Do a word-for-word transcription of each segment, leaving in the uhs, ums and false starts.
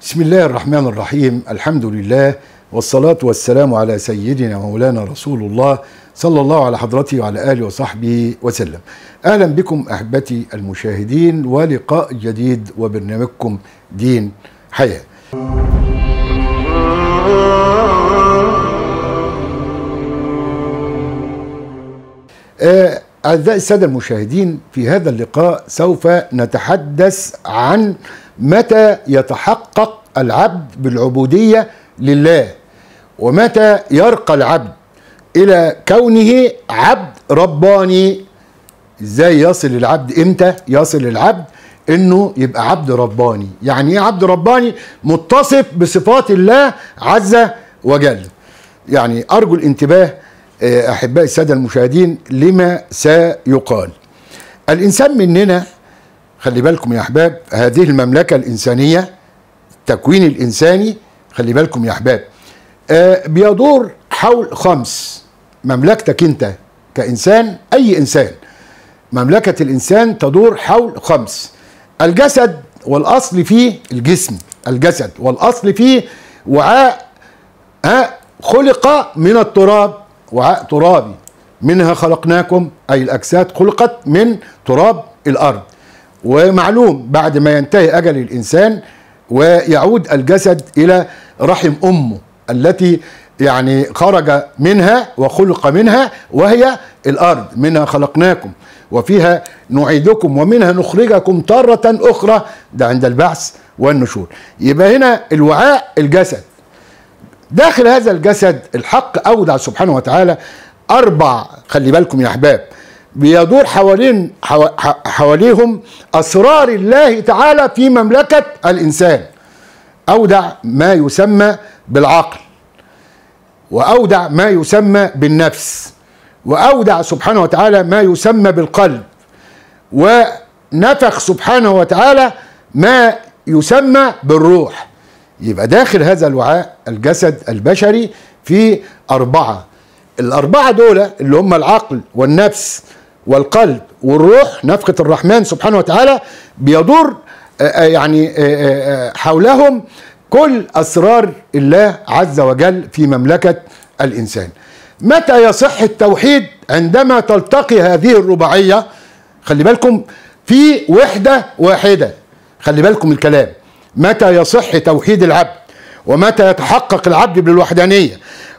بسم الله الرحمن الرحيم. الحمد لله والصلاة والسلام على سيدنا ومولانا رسول الله صلى الله على حضرته وعلى آله وصحبه وسلم. أهلا بكم أحبتي المشاهدين ولقاء جديد وبرنامجكم دين حياة. أعزائي السادة المشاهدين، في هذا اللقاء سوف نتحدث عن متى يتحقق العبد بالعبودية لله، ومتى يرقى العبد إلى كونه عبد رباني. إزاي يصل العبد؟ إمتى يصل العبد إنه يبقى عبد رباني؟ يعني إيه عبد رباني؟ متصف بصفات الله عز وجل. يعني أرجو الانتباه أحبائي السادة المشاهدين لما سيقال. الإنسان مننا، خلي بالكم يا أحباب، هذه المملكة الإنسانية، التكوين الإنساني، خلي بالكم يا أحباب، آه بيدور حول خمس. مملكتك أنت كإنسان، أي إنسان، مملكة الإنسان تدور حول خمس. الجسد والأصل فيه الجسم، الجسد والأصل فيه وعاء ها خلق من التراب، وعاء ترابي، منها خلقناكم، أي الأجساد خلقت من تراب الأرض. ومعلوم بعد ما ينتهي أجل الإنسان ويعود الجسد إلى رحم أمه التي يعني خرج منها وخلق منها، وهي الأرض. منها خلقناكم وفيها نعيدكم ومنها نخرجكم تارة أخرى، ده عند البعث والنشور. يبقى هنا الوعاء الجسد. داخل هذا الجسد الحق أودع سبحانه وتعالى أربع، خلي بالكم يا أحباب، بيدور حوالين حواليهم أسرار الله تعالى في مملكة الإنسان. أودع ما يسمى بالعقل، وأودع ما يسمى بالنفس، وأودع سبحانه وتعالى ما يسمى بالقلب، ونفخ سبحانه وتعالى ما يسمى بالروح. يبقى داخل هذا الوعاء الجسد البشري في أربعة. الأربعة دول اللي هم العقل والنفس والقلب والروح، نفخة الرحمن سبحانه وتعالى، بيدور يعني حولهم كل أسرار الله عز وجل في مملكة الإنسان. متى يصح التوحيد؟ عندما تلتقي هذه الرباعية، خلي بالكم، في وحدة واحدة. خلي بالكم الكلام. متى يصح توحيد العبد، ومتى يتحقق العبد بالوحدانية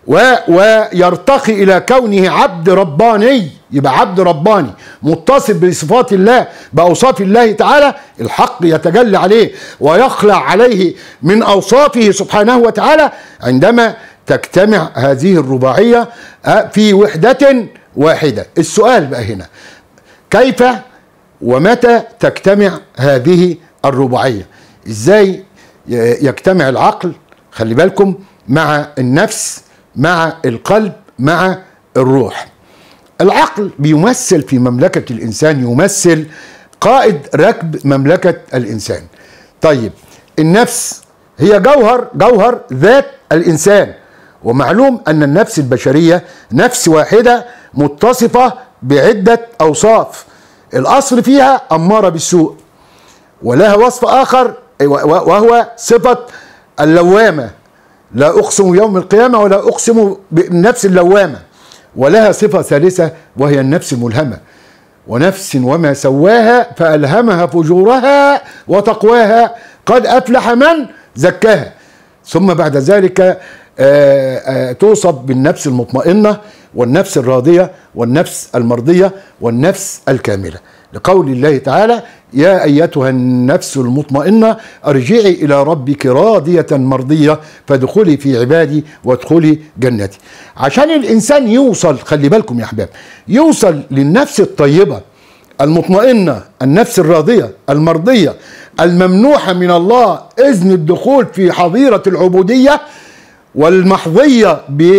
ويرتقي إلى كونه عبد رباني، يبقى عبد رباني متصف بصفات الله، بأوصاف الله تعالى، الحق يتجلى عليه ويخلع عليه من أوصافه سبحانه وتعالى، عندما تجتمع هذه الرباعية في وحدة واحدة. السؤال بقى هنا، كيف ومتى تجتمع هذه الرباعية؟ ازاي يجتمع العقل، خلي بالكم، مع النفس، مع القلب، مع الروح؟ العقل بيمثل في مملكة الإنسان، يمثل قائد ركب مملكة الإنسان. طيب النفس هي جوهر جوهر ذات الإنسان، ومعلوم أن النفس البشرية نفس واحدة متصفة بعدة أوصاف. الأصل فيها أمارة بالسوء، ولها وصف آخر وهو صفة اللوامة، لا أقسم يوم القيامة ولا أقسم بالنفس اللوامة. ولها صفة ثالثة وهي النفس الملهمة، ونفس وما سواها فألهمها فجورها وتقواها، قد أفلح من زكاها. ثم بعد ذلك آآ آآ توصف بالنفس المطمئنة والنفس الراضية والنفس المرضية والنفس الكاملة، لقول الله تعالى: يا أيتها النفس المطمئنة ارجعي إلى ربك راضية مرضية فادخلي في عبادي وادخلي جنتي. عشان الإنسان يوصل، خلي بالكم يا أحباب، يوصل للنفس الطيبة المطمئنة، النفس الراضية المرضية الممنوحة من الله إذن الدخول في حظيرة العبودية والمحظية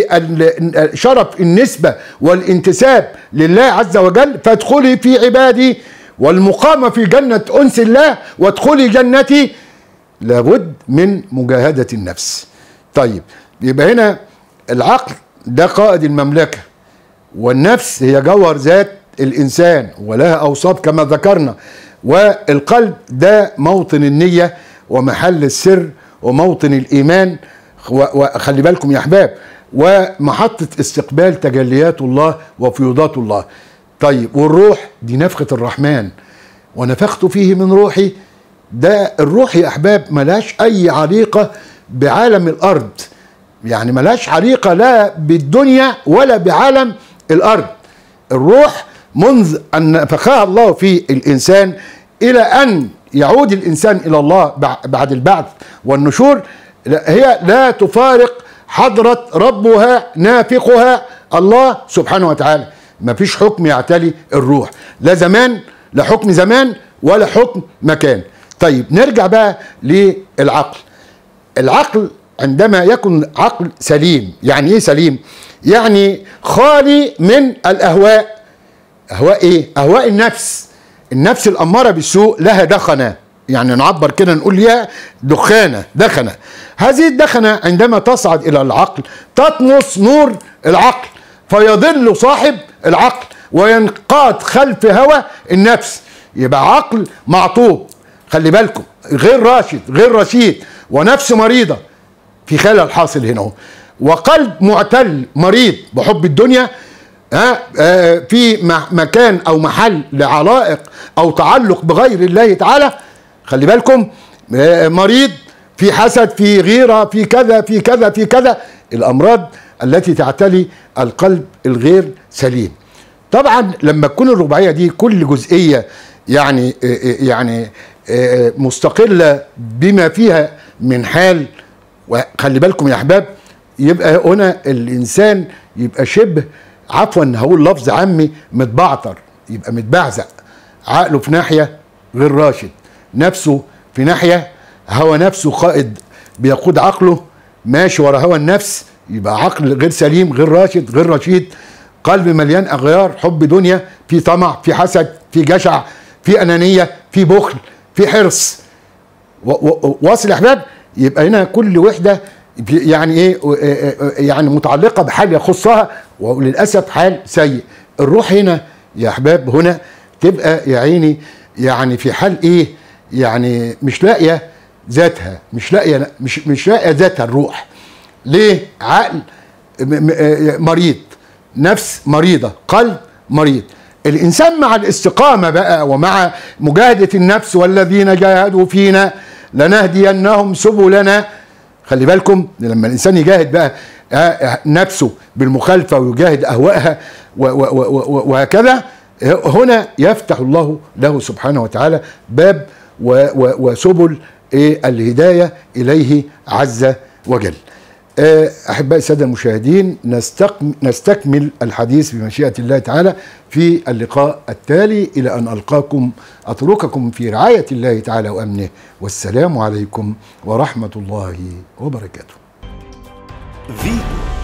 بشرف النسبة والانتساب لله عز وجل، فادخلي في عبادي، والمقامة في جنة أنس الله وادخلي جنتي. لابد من مجاهدة النفس. طيب يبقى هنا العقل ده قائد المملكة، والنفس هي جوهر ذات الإنسان ولها أوصاف كما ذكرنا، والقلب ده موطن النية ومحل السر وموطن الإيمان، وخلي بالكم يا أحباب، ومحطة استقبال تجليات الله وفيوضات الله. طيب والروح دي نفخة الرحمن، ونفخت فيه من روحي. ده الروح يا أحباب ملاش أي علاقة بعالم الأرض، يعني ملاش علاقة لا بالدنيا ولا بعالم الأرض. الروح منذ أن نفخها الله في الإنسان إلى أن يعود الإنسان إلى الله بعد البعث والنشور، هي لا تفارق حضرة ربها نافخها الله سبحانه وتعالى. ما فيش حكم يعتلي الروح، لا زمان، لا حكم زمان ولا حكم مكان. طيب نرجع بقى للعقل. العقل عندما يكون عقل سليم، يعني ايه سليم؟ يعني خالي من الاهواء. اهواء ايه؟ اهواء النفس. النفس الاماره بالسوء لها دخنه، يعني نعبر كده نقول ليها دخانه، دخنه. هذه الدخنه عندما تصعد الى العقل تطمس نور العقل، فيضل صاحب العقل وينقاد خلف هوى النفس. يبقى عقل معطوب، خلي بالكم، غير راشد، غير رشيد، ونفس مريضه، في خلل حاصل هنا، وقلب معتل مريض بحب الدنيا، ها آه في مكان او محل لعلائق او تعلق بغير الله تعالى. خلي بالكم، آه مريض في حسد، في غيره، في كذا في كذا في كذا، الامراض التي تعتلي القلب الغير سليم. طبعا لما تكون الرباعيه دي كل جزئيه يعني آه يعني آه مستقله بما فيها من حال، وخلي بالكم يا احباب، يبقى هنا الانسان يبقى شبه، عفوا هقول لفظ عامي، متبعتر، يبقى متبعزق. عقله في ناحيه غير راشد، نفسه في ناحيه، هوى نفسه قائد بيقود عقله، ماشي ورا هوى النفس، يبقى عقل غير سليم، غير راشد، غير رشيد. قلب مليان اغيار، حب دنيا، في طمع، في حسد، في جشع، في انانيه، في بخل، في حرص. واصل يا احباب؟ يبقى هنا كل وحده يعني ايه، يعني متعلقه بحال يخصها، وللاسف حال سيء. الروح هنا يا احباب هنا تبقى يا عيني يعني في حال ايه، يعني مش لاقيه ذاتها، مش لاقيه مش مش لاقيه ذاتها الروح. ليه؟ عقل مريض، نفس مريضه، قلب مريض. الانسان مع الاستقامه بقى ومع مجاهده النفس، والذين جاهدوا فينا لنهدينهم سبلنا. خلي بالكم لما الانسان يجاهد بقى نفسه بالمخالفه ويجاهد اهوائها وهكذا، هنا يفتح الله له سبحانه وتعالى باب وسبل الهدايه اليه عز وجل. احبائي الساده المشاهدين، نستكمل الحديث بمشيئه الله تعالى في اللقاء التالي. الى ان القاكم اترككم في رعايه الله تعالى وامنه، والسلام عليكم ورحمه الله وبركاته.